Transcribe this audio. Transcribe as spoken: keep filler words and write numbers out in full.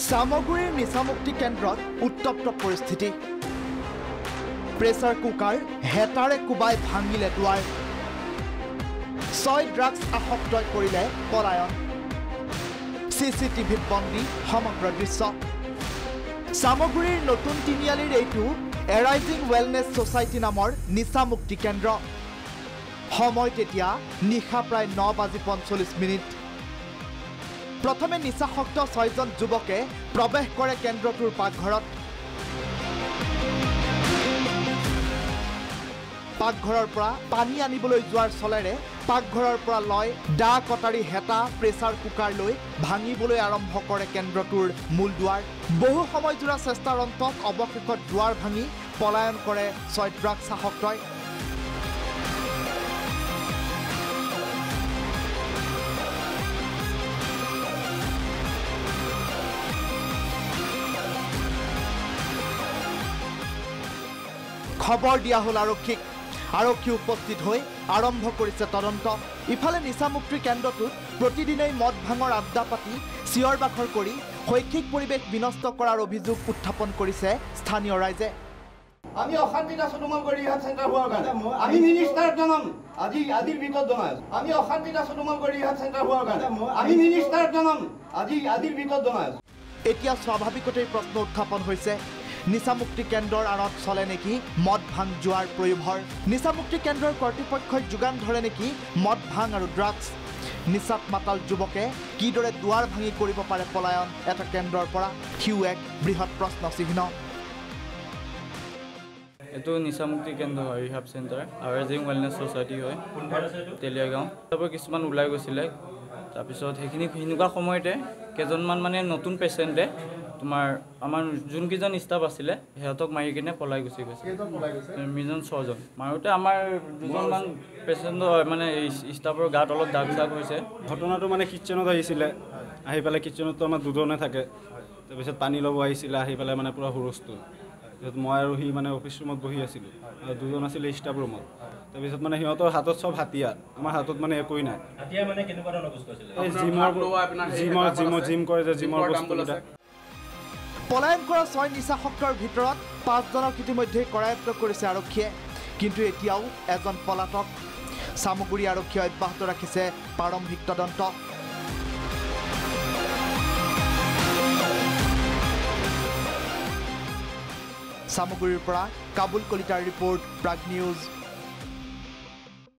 সামগুৰিৰ নিচামুক্তি কেন্দ্ৰত উত্তপ্ত পৰিস্থিতি প্ৰেছাৰ কুকাৰ হেতাৰে কুবাই ভাঙিলে দুৱাৰ ছয় ড্ৰাগছ আসক্তই কৰিলে পলায়ন চিচিটিভিত বন্দী সমগ্ৰ দৃশ্য সামগুৰিৰ নতুন তিনিআলিৰ এইটো এৰাইজিং ৱেলনেছ ছ'চাইটি নামৰ নিচামুক্তি কেন্দ্ৰ সময় তেতিয়া নিশা প্ৰায় ন বাজি পঞ্চল্লিছ মিনিট প্ৰথমে নিচাসক্ত ছয়জন যুৱকে প্ৰৱেশ কৰে কেন্দ্ৰটোৰ পাকঘৰত পাকঘৰৰ পৰা পানী আনিবলৈ যোৱাৰ চলেৰে পাকঘৰৰ পৰা লয় ডা কটাৰী হেতা প্ৰেছাৰ কুকাৰ লৈ ভাঙিবলৈ আৰম্ভ কৰে কেন্দ্ৰটোৰ মূল দুৱাৰ বহু সময় জোৰা চেষ্টাৰ অন্তত অৱশেষত দুৱাৰ ভাঙি পলায়ন কৰে ছয় ড্ৰাগছ আসক্তই খবৰ দিয়া হল আৰক্ষীক আৰক্ষী উপস্থিত হৈ আৰম্ভ কৰিছে তদন্ত ইফালে নিচামুক্তি কেন্দ্ৰটোত প্ৰতিদিনেই মদ ভাঙৰ আড্ডা পাতি চিঞৰ বাখৰ কৰি শৈক্ষিক পৰিৱেশ বিনষ্ট কৰাৰ অভিযোগ উত্থাপন কৰিছে স্থানীয় ৰাইজে আমি অশান্তিত আছো তোমালোকৰ ৰিহাব চেণ্টাৰ হোৱাৰ কাৰণে আমি মিনিষ্টাৰক জনাম আজি আজিৰ ভিতৰত জনাই আছো আমি অশান্তিত আছো তোমালোকৰ ৰিহাব চেণ্টাৰ হোৱাৰ কাৰণে আমি মিনিষ্টাৰক জনাম আজি আজিৰ ভিতৰত জনাই আছো এতিয়া স্বাভাৱিকতেই প্ৰশ্ন উত্থাপন হৈছে নিচামুক্তি কেন্দ্ৰৰ আঁৰত চলে নেকি মদ ভাং জোৱাৰ প্ৰয়োভৰ নিচামুক্তি কেন্দ্ৰৰ কৰ্তৃপক্ষই যোগান ধৰে নেকি মদ ভাং আৰু ড্ৰাগছ নিচাত মাতাল যুৱকে কিদৰে দুৱাৰ ভাঙি কৰিব পাৰে পলায়ন এটা কেন্দ্ৰৰ পৰা সিও এক বৃহৎ প্ৰশ্ন চিহ্ন এইটো নিচামুক্তি কেন্দ্ৰ হয় rehab centre arising wellness society হয় তেলিয়াগাঁও তাৰপৰা কিছুমান ওলাই গৈছিলে তাৰপিছত সেইখিনি সেনেকুৱা সময়তে কেইজনমান মানে নতুন পেচেণ্টে তোমাৰ আমাৰ যোনকেইজন ষ্টাফ আছিলে সিহঁতক মাৰি কিনে পলাই গুচি গৈছে মিজন ছজন মাৰোতে আমাৰ দুজনমান পেচেণ্ট মানে ষ্টাফৰ গাত অলপ দাগ চাগ হৈছে ঘটনাটো মানে কিটচেনত আহিছিলে আহি পেলাই কিটচেনততো আমাৰ দুজনে থাকে তাৰপিছত পানী ল'ব আহিছিলে আহি পেলাই মানে পূৰা হুৰস্থুল তাৰপিছত মই আৰু সি মানে অফিচ ৰুমত বহি আছিলোঁ আৰু দুজন আছিলে ষ্টাফ ৰুমত তাৰপিছত মানে সিহঁতৰ হাতত চব হাতিয়াৰ আমাৰ হাতত মানে একোৱেই নাই এই জিমৰ জিমৰ জিমৰ জিম কৰে যে জিমৰ বস্তুবিলাক পলায়ন কৰা ছয় নিচাসক্তৰ ভিতৰত পাঁচজনক ইতিমধ্যে কৰায়ত্ব কৰিছে আৰক্ষীয়ে কিন্তু এতিয়াও এজন পলাতক সামগুৰি আৰক্ষীয়ে অব্যাহত ৰাখিছে প্ৰাৰম্ভিক তদন্ত সামগুৰিৰ পৰা কাবুল কলিতাৰ ৰিপৰ্ট প্ৰাগ নিউজ